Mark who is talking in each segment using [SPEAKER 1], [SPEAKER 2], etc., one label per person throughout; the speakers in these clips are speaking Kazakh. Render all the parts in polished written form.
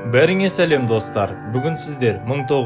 [SPEAKER 1] Бәріңе сәлем достар. Бүгін сіздер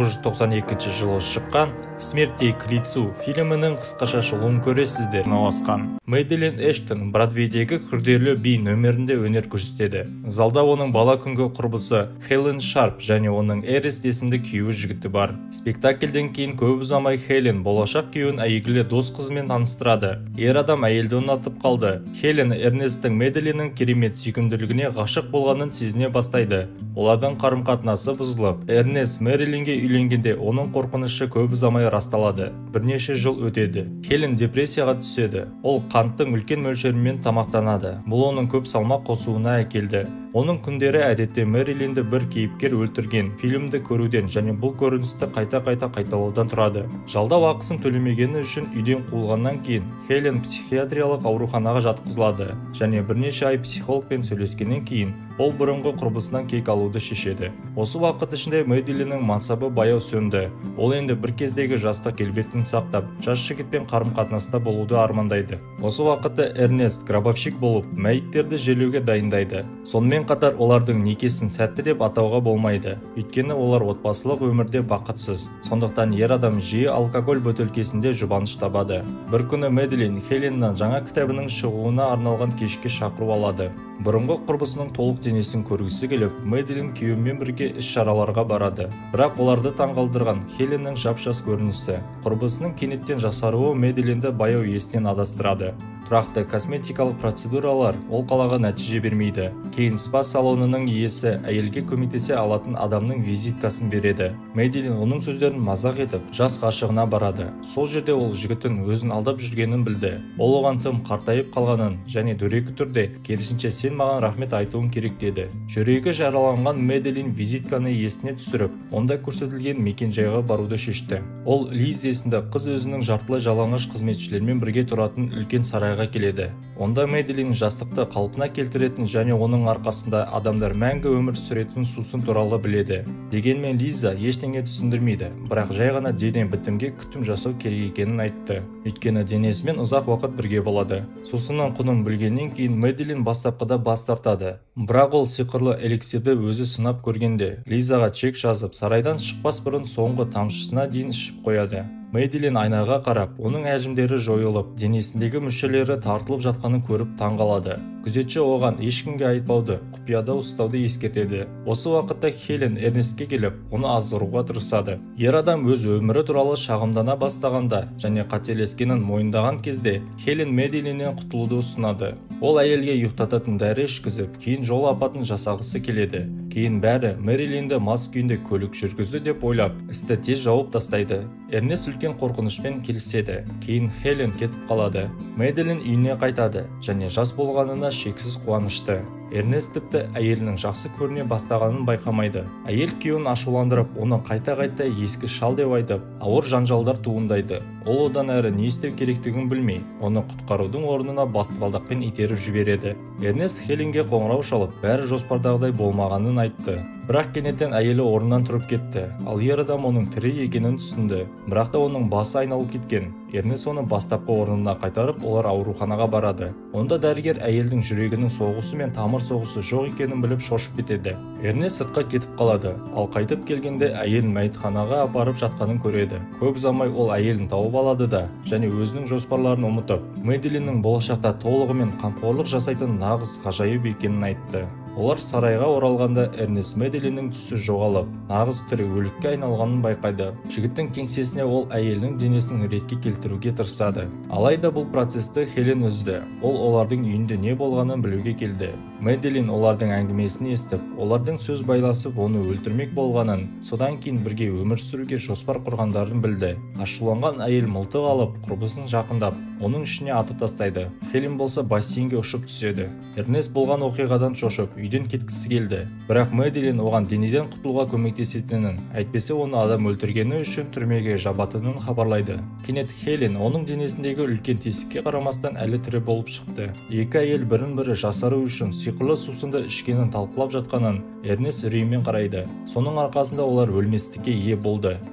[SPEAKER 1] 1992 жылы шыққан «Смертей к лицу» фильмінің қысқаша шолуын көресіздер. Орналасқан Мэдилин Эштон Бродвейдегі күрделі би нөмірінде өнер көрсетеді. Залда оның бала күнгі құрбысы Хелен Шарп және оның Эрнест есімді күйеуі жігіті бар. Спектакльден кейін көп ұзамай Хелен болашақ күйеуін әйгілі дос қызымен таныстырады. Ер адам әйелді ұнатып қалды. Хелен Эрнесттің Мэдилиннің керемет сүйкімділігіне ғашық болғанын сезіне бастайды. Олардың қарым-қатынасы бұзылып, Эрнест Мэрилинге үйленгенде оның қорқынышы көп ұзамай расталады. Бірнеше жыл өтеді. Хелен депрессияға түседі. Ол қанттың үлкен мөлшерімен тамақтанады. Бұл оның көп салмақ қосуына әкелді. Оның күндері әдетте Мэрилинді бір кейіпкер өлтірген фильмді көруден және бұл көріністі қайта-қайта қайталаудан тұрады. Жалдау ақысын төлемегені үшін үйден қуылғаннан кейін Хелен психиатриялық ауруханаға жатқызылады және бірнеше ай психологпен сөйлескеннен кейін ол бұрынғы құрбысынан кек алуды шешеді. Осы уақыт ішінде Мэдилиннің мансабы баяу сөнді. Ол енді бір кездегі жастық келбетін сақтап, жас жігітпен қарым-қатынаста болуды армандайды. Осы уақытта Эрнест гробовщик болып, мәйіттерді жерлеуге дайындайды. Сонымен қатар олардың некесін сәтті деп атауға болмайды. Өйткені олар отбасылық өмірде бақытсыз. Сондықтан ер адам жиі алкоголь бөтелкесінде жұбаныш табады. Бір күні Мэдилин Хеленнан жаңа кітабының шығуына арналған кешке шақыру алады. Бұрынғы құрбысының толық денесін көргісі келіп, Мэдилин күйеуімен бірге іс-шараларға барады. Бірақ оларды таңғалдырған Хеленнің жап-жас көрінісі. Құрбысының кенеттен жасаруы Мэдилинді баяу есінен адастырады. Тұрақты косметикалық процедуралар ол қалаға нәтиже бермейді. Кейін спа салонының иесі әйелге көмектесе алатын адамның визиткасын береді. Мэдилин оның сөздерін мазақ етіп, жас ғашығына барады. Сол жерде ол жігітін өзін алдап жүргенін білді. Ол оған тым қартайып қалғанын және дөрекі түрде керісінше сен маған рахмет айтуың керек деді. Жүрегі жараланған Мэдилин визитканы есіне түсіріп, онда көрсетілген мекен-жайға баруды шешті. Ол Лиз есімді қыз өзінің жартылай жалаңаш қызметшілермен бірге тұратын үлкен сарайға келеді. Онда Мэдилин жастықты қалпына келтіретін және оның арқасында адамдар мәңгі өмір сүретін сусын туралы біледі. Дегенмен Лиза ештеңе түсіндірмейді, бірақ жай ғана денен бітімге күтім жасау керек екенін айтты. Өйткені денесімен ұзақ уақыт бірге болады. Сусынның құнын білгеннен кейін Мэдилин бастапқыда бас тартады. Бірақ ол сиқырлы эликсирді өзі сынап көргенде Лизаға чек жазып, сарайдан шықпас бұрын соңғы тамшысына дейін ішіп қояды. Мэдилин айнаға қарап, оның әжімдері жойылып, денесіндегі мүшелері тартылып жатқанын көріп таңғалады. Күзетші оған ешкімге айтпауды, құпияда ұстауды ескертеді. Осы уақытта Хелен Эрнестке келіп, оны аздыруға тырысады. Ер адам өз өмірі туралы шағымдана бастағанда және қателескенін мойындаған кезде Хелен Мэдилиннен құтылуды ұсынады. Ол әйелге ұйықтататын дәрі ішкізіп, кейін жол апатын жасағысы келеді. Кейін бәрі Мэрилинді мас күйінде көлік жүргізді деп ойлап, істі тез жауып тастайды. Эрнест үлкен қорқынышпен келіседі. Кейін Хелен кетіп қалады. Мэдилин үйіне қайтады және жас болғанына шексіз қуанышты. Эрнест тіпті әйелінің жақсы көріне бастағанын байқамайды. Әйел күйеуін ашуландырып, оны қайта-қайта ескі шал деп айтып, ауыр жанжалдар туындайды. Ол одан әрі не істеу керектігін білмей, оны құтқарудың орнына баспалдақпен итеріп жібереді. Эрнест Хеленге қоңырау шалып, бәрі жоспардағыдай болмағанын айтты. Бірақ кенеттен әйелі орнынан тұрып кетті. Ал ер адам оның тірі екенін түсінді. Бірақ та оның басы айналып кеткен. Эрнест оны бастапқы орнына қайтарып, олар ауруханаға барады. Онда дәрігер әйелдің жүрегінің соғысы мен тамыр соғысы жоқ екенін біліп шошып кетеді. Эрнест сыртқа кетіп қалады. Ал қайтып келгенде әйел мәйітханаға апарып жатқанын көреді. Көп ұзамай ол әйелін тауып алады да және өзінің жоспарларын ұмытып, Мэдилиннің болашақта толығымен қамқорлық жасайтын нағыз ғажайып екенін айтты. Олар сарайға оралғанда Эрнест Мэдилиннің түсі жоғалып, нағыз тірі өлікке айналғанын байқайды. Жігіттің кеңсесіне ол әйелінің денесін ретке келтіруге тырысады. Алайда бұл процесті Хелен үзді. Ол олардың үйінде не болғанын білуге келді. Мэдилин олардың әңгімесін естіп, олардың сөз байласып оны өлтірмек болғанын, содан кейін бірге өмір сүруге жоспар құрғандарын білді. Ашуланған әйел мылтық алып, құрбысын жақындап, оның ішіне атып тастайды. Хелен болса бассейнге ұшып түседі. Эрнест болған оқиғадан шошып, үйден кеткісі келді. Бірақ Мэдилин оған денеден құтылуға көмектесетінін, әйтпесе оны адам өлтіргені үшін түрмеге жабатынын хабарлайды. Кенет Хелен оның денесіндегі үлкен тесікке қарамастан әлі тірі болып шықты. Екі әйел бірін-бірі жасару үшін сиқырлы сусынды ішкенін талқылап жатқанын Эрнест үреймен қарайды. Соның арқасында олар өлместікке ие болды.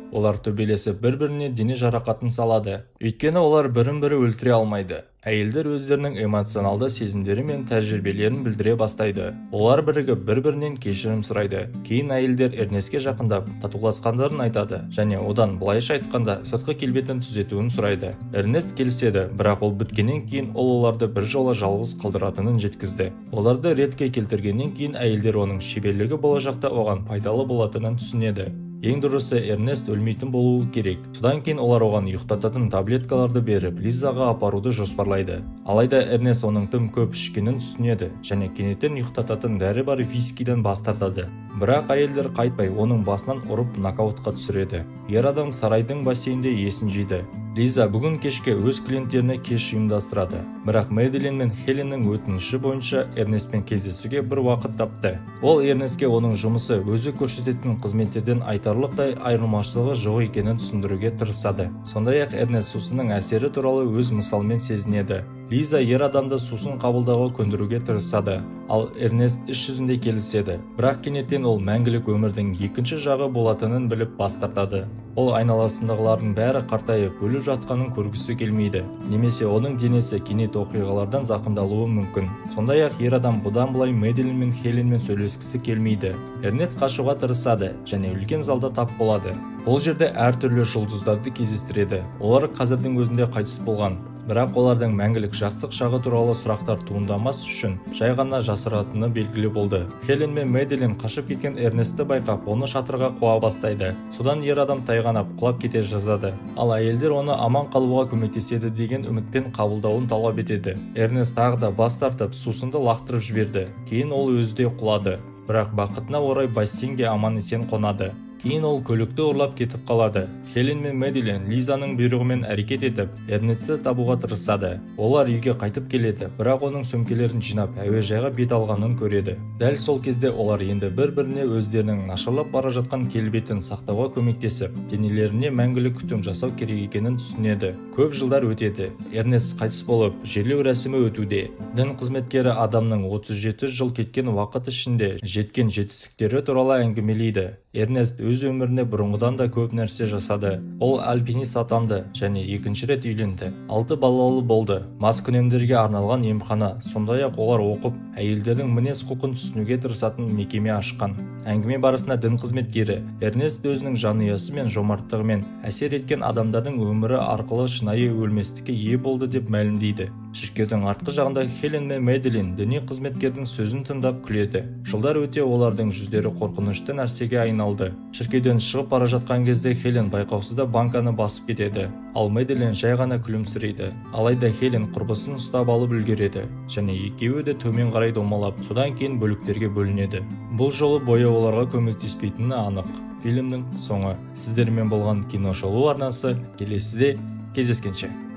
[SPEAKER 1] Олар төбелесіп бір-біріне дене жарақатын салады. Өйткені олар бірін-бірі өлтіре алмайды. Әйелдер өздерінің эмоционалды сезімдері мен тәжірибелерін білдіре бастайды. Олар бірігіп бір-бірінен кешірім сұрайды. Кейін әйелдер Эрнестке жақындап, татуласқандарын айтады және одан былайша айтқанда сыртқы келбетін түзетуін сұрайды. Эрнест келіседі, бірақ ол біткеннен кейін ол оларды бір жола жалғыз қалдыратынын жеткізді. Оларды ретке келтіргеннен кейін әйелдер оның шеберлігі болашақта оған пайдалы болатынын түсінеді. Ең дұрысы, Эрнест өлмейтін болуы керек. Содан кейін олар оған ұйықтататын таблеткаларды беріп, Лизаға апаруды жоспарлайды. Алайда Эрнест оның тым көп ішкенін түсінеді және кенеттен ұйықтататын дәрі бар вискиден бас тартады. Бірақ әйелдер қайтпай оның басынан ұрып нокаутқа түсіреді. Ер адам сарайдың бассейнде есін жиды. Лиза бүгін кешке өз клиенттеріне кеш ұйымдастырады. Бірақ Мэдилен мен Хеленнің өтініші бойынша Эрнестпен кездесуге бір уақыт тапты. Ол Эрнестке оның жұмысы өзі көрсететін қызметтерден айтарлықтай айырмашылығы жоқ екенін түсіндіруге тырысады. Сондай-ақ Эрнест сусынның әсері туралы өз мысалмен сезінеді. Лиза ер адамды сусын қабылдауға көндіруге тырысады, ал Эрнест іс жүзінде келіседі. Бірақ кенеттен ол мәңгілік өмірдің екінші жағы болатынын біліп бас тартады. Ол айналасындағылардың бәрі қартайып, өліп жатқанын көргісі келмейді, немесе оның денесі кенет оқиғалардан зақымдалуы мүмкін. Сондай-ақ ер адам бұдан былай Мэдилен мен Хеленмен сөйлескісі келмейді. Эрнест қашуға тырысады және үлкен залда тап болады. Ол жерде әртүрлі жұлдыздарды кездестіреді. Олар қазірдің өзінде қайтыс болған. Бірақ олардың мәңгілік жастық шағы туралы сұрақтар туындамас үшін жай ғана жасыратыны белгілі болды. Хелен мен Мэдилен қашып кеткен Эрнестті байқап, оны шатырға қуа бастайды. Содан ер адам тайғанап құлап кете жаздады. Ал әйелдер оны аман қалуға көмектеседі деген үмітпен қабылдауын талап етеді. Эрнест тағы да бас тартып, сусынды лақтырып жіберді. Кейін ол өзі де құлады. Бірақ бақытына орай бассейнге аман-есен қонады. Кейін ол көлікті ұрлап кетіп қалады. Хелен мен Мэдилен Лизаның бұйрығымен әрекет етіп, Эрнестті табуға тырысады. Олар үйге қайтып келеді, бірақ оның сөмкелерін жинап, әуежайға бет алғанын көреді. Дәл сол кезде олар енді бір-біріне өздерінің нашарлап бара жатқан келбетін сақтауға көмектесіп, денелеріне мәңгілік күтім жасау керек екенін түсінеді. Көп жылдар өтеді. Эрнест қайтыс болып, жерлеу рәсімі өтуде. Дін қызметкері адамның 37 жыл кеткен уақыт ішінде жеткен жетістіктері туралы әңгімелейді. Эрнест өз өміріне бұрынғыдан да көп нәрсе жасады. Ол альпинист атанды және екінші рет үйленді. 6 балалы болды. Маскүнемдерге арналған емхана, сондай-ақ олар оқып, әйелдердің мінез құлқын түсінуге тырысатын мекеме ашқан. Әңгіме барысында дін қызметкері Эрнест өзінің жанұясы мен жомарттығымен әсер еткен адамдардың өмірі арқылы шынайы өлместікке ие болды деп мәлімдейді. Шіркеудің артқы жағында Хелен мен Мэдилен діни қызметкердің сөзін тыңдап күледі. Жылдар өте олардың жүздері қорқынышты нәрсеге айналды. Шіркеуден шығып бара жатқан кезде Хелен байқаусызда банканы басып кетеді, ал Мэдилен жай ғана күлімсірейді. Алайда Хелен құрбысын ұстап алып үлгереді және екеуі де төмен қарай домалап, содан кейін бөліктерге бөлінеді. Бұл жолы бояуларға көмектеспейтіні анық. Фильмнің соңы. Сіздермен болған кино шолу арнасы келесіде кездескенше.